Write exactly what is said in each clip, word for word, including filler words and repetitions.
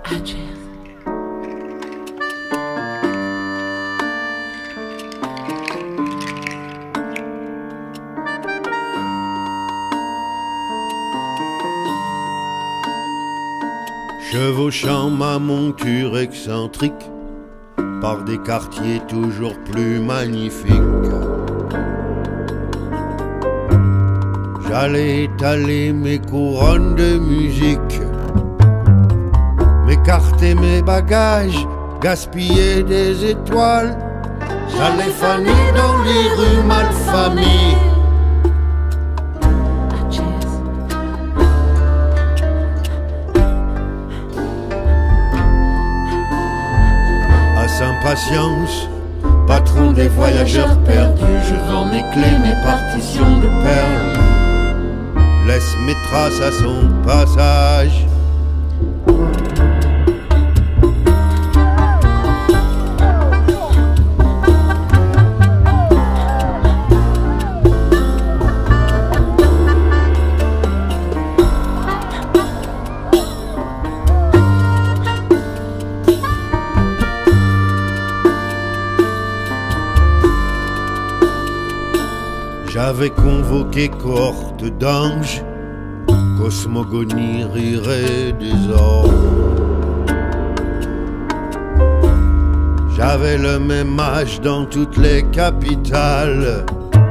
Chevauchant ma monture excentrique par des quartiers toujours plus magnifiques, j'allais étaler mes couronnes de musique, m'écarter mes bagages, gaspiller des étoiles. J'allais faner dans les rues malfamées. Impatience, patron des voyageurs perdus, je vends mes clés, mes partitions de perles, laisse mes traces à son passage. J'avais convoqué cohorte d'anges, cosmogonie rirait des orgues. J'avais le même âge dans toutes les capitales.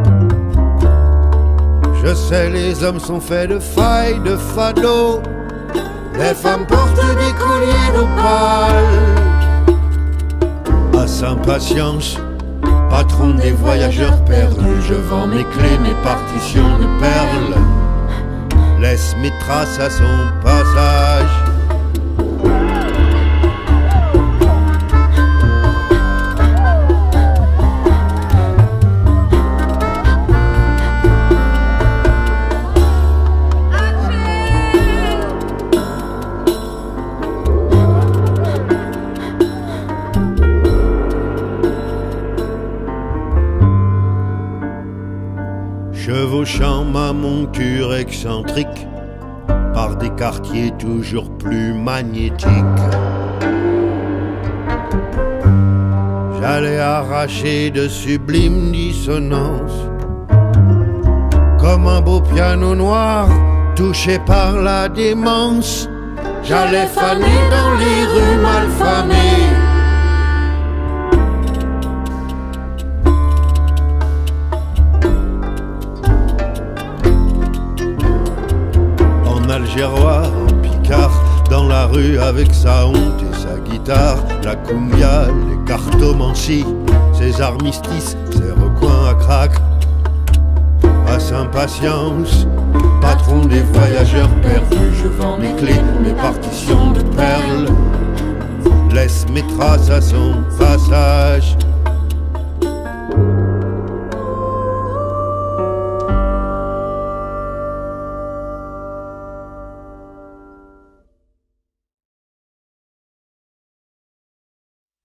Je sais, les hommes sont faits de failles, de fado. Les femmes portent des colliers d'opale. À Saint-Patience, patron des voyageurs perdus, je vends mes clés, mes partitions de perles, laisse mes traces à son passage. Chevauchant ma monture excentrique par des quartiers toujours plus magnétiques, j'allais arracher de sublimes dissonances, comme un beau piano noir touché par la démence. J'allais faner dans les rues malfamées. Algérois, Picard, dans la rue avec sa honte et sa guitare, la cumbia, les cartomancies, ses armistices, ses recoins à craque. À Saint-Patience, patron des voyageurs perdus, je vends mes clés, mes partitions de perles, laisse mes traces à son passage.